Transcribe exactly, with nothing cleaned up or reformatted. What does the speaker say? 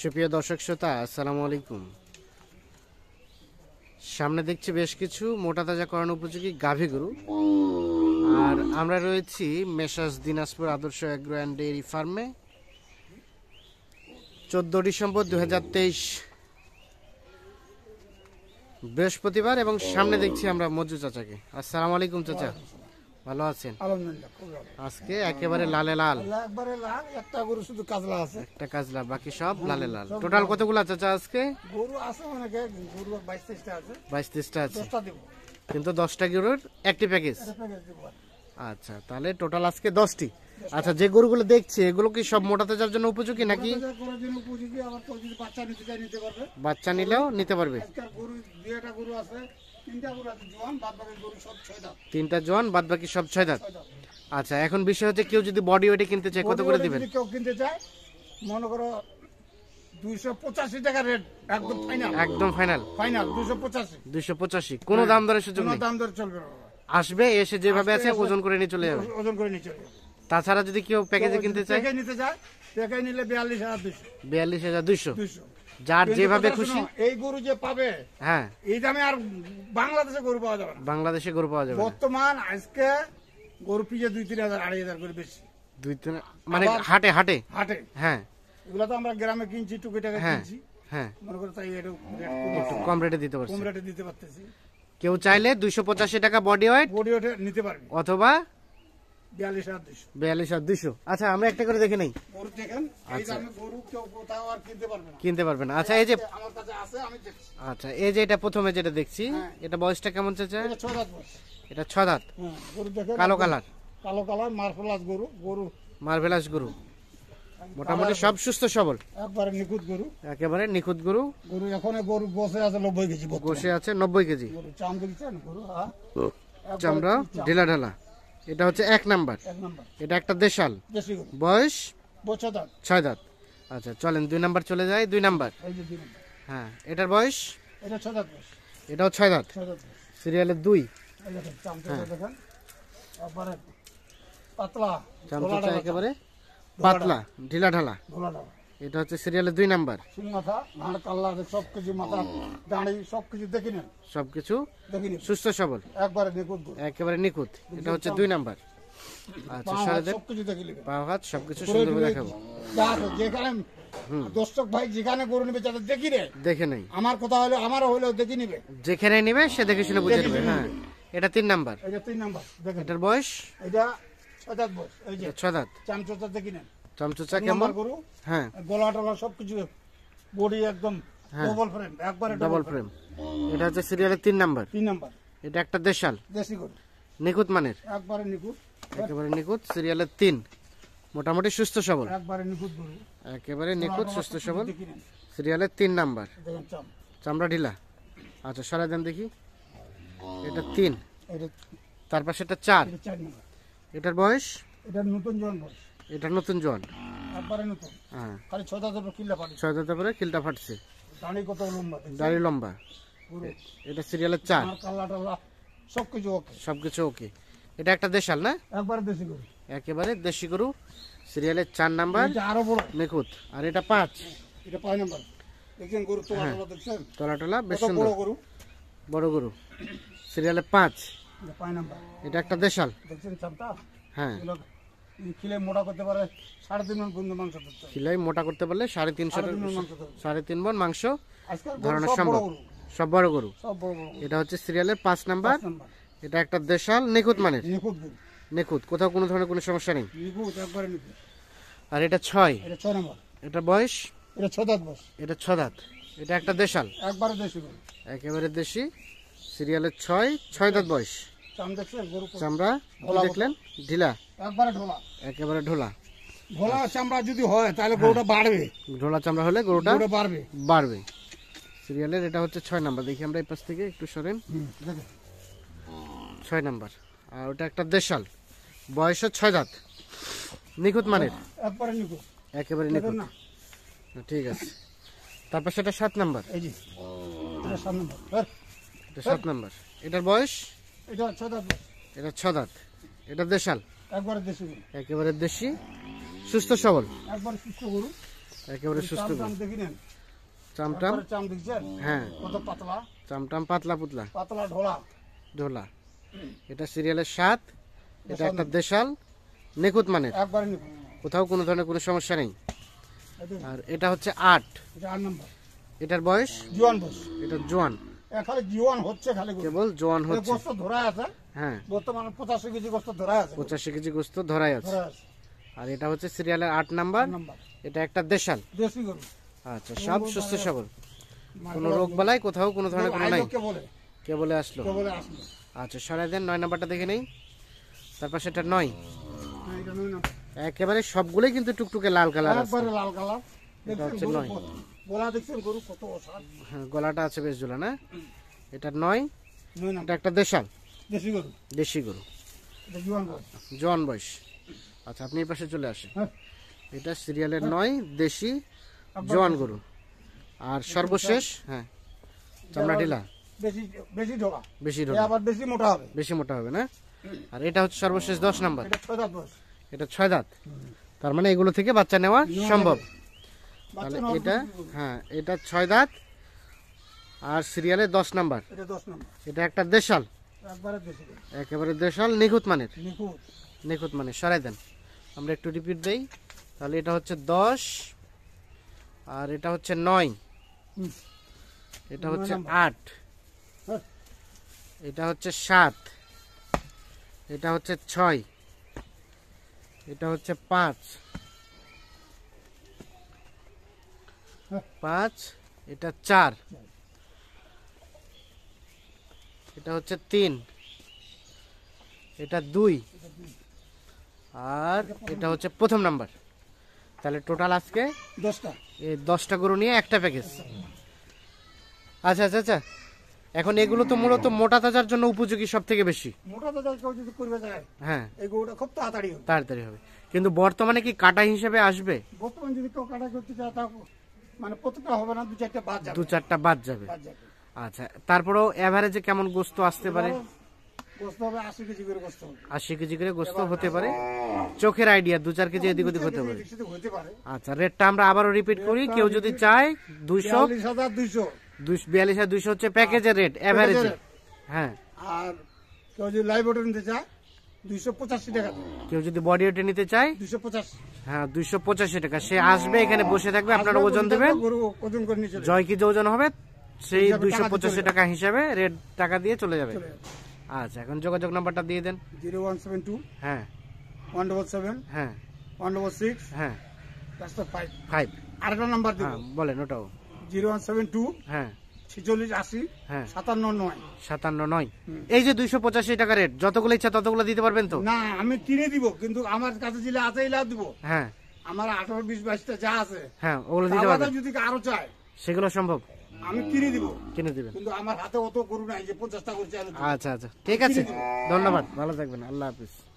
সুপ্রিয় দর্শক শ্রোতা, আসসালামু আলাইকুম। সামনে দেখছি বেশ কিছু মোটা তাজাকরণ উপযোগী গাভী গরু, আর আমরা রয়েছি মেসার্স দিনাজপুর আদর্শ এগ্রো অ্যান্ড ডেইরি ফার্মে। চোদ্দ ডিসেম্বর দু হাজার তেইশ বৃহস্পতিবার, এবং সামনে দেখছি আমরা মজ্জু চাচাকে। আসসালামু আলাইকুম চাচা, ভালো আছেন? আজকে একেবারে লালে লাল, একবারে লাল। একটা গরু শুধু কাজলা আছে, একটা কাজলা, বাকি সব লালে লাল। টোটাল কতগুলো চাচা আজকে? গরু আছে অনেকে, গরু বাইশ তেইশটা আছে। বাইশ তেইশটা আছে, দশটা দেব, কিন্তু দশটা গরুর একটি প্যাকেজ। আচ্ছা, তাহলে টোটাল আজকে দশটি। আচ্ছা, যে গরুগুলো দেখছি এগুলো কি সব মোটা তাজার জন্য উপযোগী নাকি? উপযোগী, আবার কেউ যদি বাচ্চা নিতে চায় নিতে পারবে। বাচ্চা নিলেও নিতে পারবে। আজকাল গরু দুইটা গরু আছে, তিনটা গরু আছে জোয়ান, বাদ বাকি গরু সব ছয় দাঁত। তিনটা জোয়ান, বাদ বাকি সব ছয় দাঁত। আচ্ছা, এখন বিষয় হচ্ছে কেউ যদি বডি ওয়েটে কিনতে চায় কত করে দিবেন? যদি কেউ কিনতে চায় মনে করো দুইশো পঁচাশি টাকা রেট, একদম ফাইনাল। একদম ফাইনাল ফাইনাল দুইশো পঁচাশি। দুইশো পঁচাশি, কোনো দাম দরের সুযোগ নেই? দাম দর চলবে না, আসবে, এসে যেভাবে আছে ওজন করে নিয়ে চলে যাবে। ওজন করে নিয়ে চলে যাবে। তাছাড়া যদি কেউ প্যাকেজে কিনতে চায়, প্যাকেজ নিতে চায়, প্যাকেজ নিলে বিয়াল্লিশ হাজার দুইশো। বিয়াল্লিশ হাজার দুইশো। দুইশো যার যেভাবে খুশি। এই গরু যে পাবে, হ্যাঁ, এই দামে আর বাংলাদেশে গরু পাওয়া যাবে না। বাংলাদেশে গরু পাওয়া যাবে না। বর্তমান আজকে গরু পিছে দুই তিন হাজার আড়াই হাজার করে বেশি, দুই তিন, মানে হাটে হাটে হাটে। হ্যাঁ, এগুলো তো আমরা গ্রামে কিনছি, টুকি টাকা হ্যাঁ কিনছি, হ্যাঁ, মনে করো তাই একটু একটু কম রেটে দিতে পারছি। কম রেটে দিতে পারতেছি। কেউ চাইলে দুইশো পঁচাশি টাকা বডি ওয়েট বডি ওঠে নিতে পারবে, অথবা বিয়াল্লিশ হাজার দুইশো। বিয়াল্লিশ হাজার দুইশো। আচ্ছা, আমরা একটা করে দেখে নেই। গরু দেখেন, এই দামে গরু কেউ কোথাও আর কিনতে পারবে না, কিনতে পারবে না। আচ্ছা, এই যে আমার কাছে আছে, আমি দেখছি। আচ্ছা, এই যে এটা প্রথমে যেটা দেখছি, হ্যাঁ। এটা বয়সটা কেমন চাচা? এটা ছয় দাঁত বয়স। এটা ছ দাঁত, হ্যাঁ, গরু দেখেন, কালো কালার, কালো কালার মার্ফলাস গরু। গরু মার্ভেলাস গরু, মোটামুটি সব সুস্থ সবল, একবারে নিখুঁত গরু। একেবারে নিখুঁত গরু। গরু এখন গরু বসে আছে নব্বই কেজি, বসে আছে নব্বই কেজি। গরু চাম দেখছেন গরু, হ্যাঁ, চামড়া ঢিলা ঢালা। এটা হচ্ছে এক নাম্বার। এক নাম্বার এটা একটা দেশাল, দেশি গরু, বয়স বছর দাঁত। ছয় দাঁত। আচ্ছা, চলেন দুই নাম্বার চলে যায়। দুই নাম্বার, এই যে দুই নাম্বার, হ্যাঁ, এটার বয়স, এটা ছয় দাঁত বয়স। এটাও ছয় দাঁত, ছয় দাঁত বয়স। সিরিয়ালের দুই। এই দেখেন চামচা দেখেন, একবারে পাতলা, চামচা একেবারে পাতলা, ঢিলা ঢালা। ধোলা ঢালা। এটা হচ্ছে সিরিয়ালের দুই নাম্বার। সিং মাথা, ঘাড় কাল্লা, সবকিছু মাথা দাঁড়ি সবকিছু দেখি নেন, সবকিছু দেখি নেন, সুস্থ সবল, একবারে নিখুঁত গরু। একেবারে নিখুঁত। এটা হচ্ছে দুই নাম্বার। আচ্ছা, সরে দেন, সবকিছু দেখি নেবেন, পা হাত সবকিছু সুন্দরভাবে দেখাবো। যেখানে দর্শক ভাই যেখানে গরু নিবে যাদের দেখি রে, দেখে নেই, আমার কথা হলো আমারও হলেও দেখি নিবে, যেখানে নিবে সে দেখে শুনে বুঝে নেবে। হ্যাঁ, এটা তিন নাম্বার। এটা তিন নাম্বার দেখেন, এটার বয়স, এটা ছয় দাঁত বয়স। এই যে এটা ছয় দাঁত। চামচটা দেখি নেন, চামচুচা তিন কেমন? নাম্বার গরু, হ্যাঁ, গলা টলা সবকিছু, বডি একদম ডবল ফ্রেম, একবারে ডবল ফ্রেম। এটা হচ্ছে সিরিয়ালের তিন নাম্বার। তিন নাম্বার এটা একটা দেশাল, দেশি গরু, নিখুঁত মানের, একবারে নিখুঁত, একেবারে নিখুঁত। সিরিয়ালের তিন, মোটামুটি সুস্থ সবল, একবারে নিখুঁত গরু, একেবারে নিখুঁত সুস্থ সবল। দেখি নেন, সিরিয়ালের তিন নাম্বার, দেখেন চাম, চামড়া ঢিলা। আচ্ছা, সরাই দেন দেখি। এটা তিন, এটা তার পাশে এটা চার। এটা চার নাম্বার, এটার বয়স, এটা নতুন জোয়ান বয়স, এটা নতুন জোয়ান। একবারে নতুন, হ্যাঁ, খালি ছয় দাঁতের উপর কিল্লা পানি, ছয় দাঁতের পরে কিলটা ফাটছে, দাঁড়ি কত লম্বা দেখছেন? দাড়ি লম্বা। গরু এটা সিরিয়ালের চার, আর কাল্লা টাল্লা সবকিছু ওকে, সবকিছু ওকে। এটা একটা দেশাল না, একবারে দেশি গরু, একেবারে দেশি গরু। সিরিয়ালের চার নাম্বার, এটা আরো বড়, নিখুঁত। আর এটা পাঁচ, এটা পাঁচ নাম্বার। দেখছেন গরু তোলা তোলা দেখছেন, তলা টলা বেশ কত সুন্দর, বড় গরু, বড় গরু। সিরিয়ালের পাঁচ, এটা পাঁচ নাম্বার। এটা একটা দেশাল। দেখছেন চামটা, হ্যাঁ, এগুলো খিলে মোটা করতে পারে, সাড়ে তিন মণ পর্যন্ত মাংস ধরতে হবে, খিলাই মোটা করতে পারলে সাড়ে তিনশো সাড়ে তিন মণ মাংস ধরতে হবে। সাড়ে তিন মণ মাংস আজকাল গরু ধরানো সব বড় সম্ভব, গরু, সব বড় গরু। সব বড় বড় গরু। এটা হচ্ছে সিরিয়ালের পাঁচ নাম্বার। পাঁচ নাম্বার, এটা একটা দেশাল, নিখুঁত মানের, নিখুঁত গরু, নিখুঁত, কোথাও কোনো ধরনের কোনো সমস্যা নেই। নিখুঁত, একবারে নিখুঁত। আর এটা ছয়, এটা ছয় নাম্বার, এটা বয়স, এটা ছয় দাঁত বয়স, এটা ছ দাঁত। এটা একটা দেশাল, একবারে দেশি গরু। একেবারে দেশি। সিরিয়ালের ছয়, ছয় দাঁত বয়স। চাম দেখছেন গরু কত- চামড়া কি দেখলেন, ঢিলা, একবারে ঢোলা, একেবারে ঢোলা। ঢোলা চামড়া যদি হয় তাহলে গরুটা বাড়বে, ঢোলা চামড়া হলে গরুটা গরুটা বাড়বে। বাড়বে। সিরিয়ালের এটা হচ্ছে ছয় নাম্বার। দেখি আমরা এই পাশ থেকে একটু সরেন। হুম, দেখেন ছয় নাম্বার। আর ওটা একটা দেশাল, বয়সে ছয় দাঁত, নিখুঁত মানের, একবারে নিখুঁত, একেবারে দেখেন নিখুঁত। না, ঠিক আছে। তারপর সেটা সাত নাম্বার, এই যে এটা সাত নাম্বার, ধর। এটা সাত নাম্বার। এটার বয়স, এটা ছয় দাঁত বয়স, এটা ছ দাঁত। এটা দেশাল, একবারে দেশি গরু, একেবারে দেশি, সুস্থ সবল, একবারে সুস্থ গরু, একেবারে সুস্থ চাম গরু। টাম দেখি নেন, চামটাম, একবারে চাম দেখছেন হ্যাঁ কত পাতলা, চামটাম পাতলা পুতলা পাতলা ঢোলা। ঢোলা। এটা সিরিয়ালের সাত, এটা একটা দেশাল নিখুঁত মানের, একবারে নিব। কোথাও কোনো ধরনের কোনো সমস্যা নেই। আর এটা হচ্ছে আট, এটা আট নম্বর এটার বয়স, জোয়ান বস, এটা জোয়ান, এ খালি জোয়ান হচ্ছে খালি গরু। কেবল জোয়ান এ হচ্ছে। গোস্ত ধরা আছে, হ্যাঁ বর্তমানে পঁচাশি কেজি গোস্ত ধরা আছে, পঁচাশি কেজি গোস্ত ধরাই আছে। ধরা আছে। আর এটা হচ্ছে সিরিয়ালের আট নাম্বার, আট নম্বর এটা একটা দেশাল। দেশি গরু, আচ্ছা সব সুস্থ সবল, কোনো রোগ বালাই কোথাও কোনো ধরনের কোনো নাই, কে বলে কে বলে আসলো। কে বলে আসলো। আচ্ছা সরাই দেন, নয় নাম্বারটা দেখে নেই। তারপর সেটা নয়, হ্যাঁ, এটা নয় নম্বর। একেবারে সবগুলোই কিন্তু টুকটুকে লাল কালার আছে। একবারে লাল কালার। এটা হচ্ছে দেখছেন গরু নয়। কত- গলা দেখছেন গরু কত অসার। হ্যাঁ গলাটা আছে বেশ ঝোলা না। এটা নয়, নয় নম্বর এটা একটা দেশাল দেশি গরু, দেশি গরু, এটা জোয়ান গরু। জোয়ান বয়স। আচ্ছা আপনি এই পাশে চলে আসেন। হ্যাঁ, এটা সিরিয়ালের নয়, দেশি জোয়ান গরু। আর সর্বশেষ, হ্যাঁ চামড়া ঢিলা, বেশি বেশি ঢোকা, বেশি এ ঢোলা, আবার বেশি মোটা হবে। বেশি মোটা হবে না। আর এটা হচ্ছে সর্বশেষ দশ নাম্বার, এটা ছয় দাঁত বয়স। এটা ছয় দাঁত। তার মানে এগুলো থেকে বাচ্চা নেওয়া সম্ভব। বাচ্চা তাহলে নেওয়ার এটা, উপযোগী গরু। হ্যাঁ এটা ছয় দাঁত আর সিরিয়ালে দশ নাম্বার, এটা দশ নম্বর, এটা একটা দেশাল, একবারে দেশি গরু, একেবারে দেশাল নিখুঁত মানের, নিখুঁত। নিখুঁত মানের। সরাই দেন, আমরা একটু রিপিট দেই। তাহলে এটা হচ্ছে দশ, আর এটা হচ্ছে নয়, হুম। এটা নয় হচ্ছে নাম্বার। আট, হ্যাঁ, এটা হচ্ছে সাত, এটা হচ্ছে ছয়, এটা হচ্ছে পাঁচ, হ্যাঁ। পাঁচ, এটা চার, এটা হচ্ছে তিন, এটা দুই, আর এটা হচ্ছে প্রথম নাম্বার। তাহলে টোটাল আজকে দশটা। এই দশটা গরু নিয়ে একটা প্যাকেজ। আচ্ছা আচ্ছা আচ্ছা, এখন এগুলো তো মূলত মোটা তাজার জন্য উপযোগী সব থেকে বেশি। মোটা তো যাই কেউ যদি করবে যায়, হ্যাঁ এই গরুটা খুব তাড়াতাড়ি হবে। তাড়াতাড়ি হবে, কিন্তু বর্তমানে কি কাটা হিসেবে আসবে? বর্তমানে যদি কেউ কাটা করতে চায় তা মানে প্রত্যেকটা হবে না, দু চারটা বাদ যাবে, দু চারটা বাদ যাবে। বাদ যাবে। আচ্ছা তারপরেও এভারেজে কেমন গোস্ত আসতে পারে? গোস্ত হবে আশি কেজি করে গোস্ত হবে। আশি কেজি করে গোস্ত হতে পারে, চোখের আইডিয়া দু চার কেজি এদিক ওদিক হতে পারে। এদিক সেদিক হতে পারে। আচ্ছা রেটটা আমরা আবারও রিপিট করি, কেউ যদি চায় দুইশো, বিয়াল্লিশ হাজার দুইশো, বিয়াল্লিশ হাজার দুইশো হচ্ছে প্যাকেজের রেট এভারেজে। হ্যাঁ আর কেউ যদি লাইভ অর্ডার নিতে চায় দুইশো পঁচাশি টাকা, কেউ যদি বডি ওয়েটে নিতে চায়, দুইশো পঁচাশি হ্যাঁ দুইশো পঁচাশি টাকা। সে আসবে এখানে বসে থাকবে, আপনারা ওজন দেবেন, গরু ওজন করে নিয়ে চলে জয় কি যে ওজন হবে সেই হিসাবে দুইশো টাকা দিয়ে পঁচাশি চলে টাকা হিসাবে রেট টাকা দিয়ে চলে যাবে। চলে যাবে। আচ্ছা এখন যোগাযোগ নাম্বারটা দিয়ে দেন। জিরো ওয়ান সেভেন টু হ্যাঁ ওয়ান ডবল সেভেন হ্যাঁ ওয়ান ডবল সিক্স হ্যাঁ ফাইভ। ফাইভ, আরেকটা নাম্বার হ্যাঁ দেবো, বলেন ওটাও। জিরো ওয়ান সেভেন টু হ্যাঁ ছেচল্লিশ আশি হ্যাঁ সাতান্ন নয়। সাতান্ন নয়। এই যে দুইশো পঁচাশি টাকা রেট, যতগুলো ইচ্ছা ততগুলো দিতে পারবেন তো? না আমি কিনে দিব, কিন্তু আমার কাছে যেটা আছে এলা দিব। হ্যাঁ আমার আঠারো বিশ বাইশটা যা আছে হ্যাঁ ওগুলো দিতে আলাদা পারবেন, যদি আরো চায় সেগুলো সম্ভব, আমি কিনে দিব, কিনে দিবেন। কিন্তু আমার হাতে অত গরু নাই যে পঞ্চাশটা করে চাইলে দিব। আচ্ছা আচ্ছা ঠিক আছে, ধন্যবাদ, ভালো থাকবেন, আল্লাহ হাফিজ।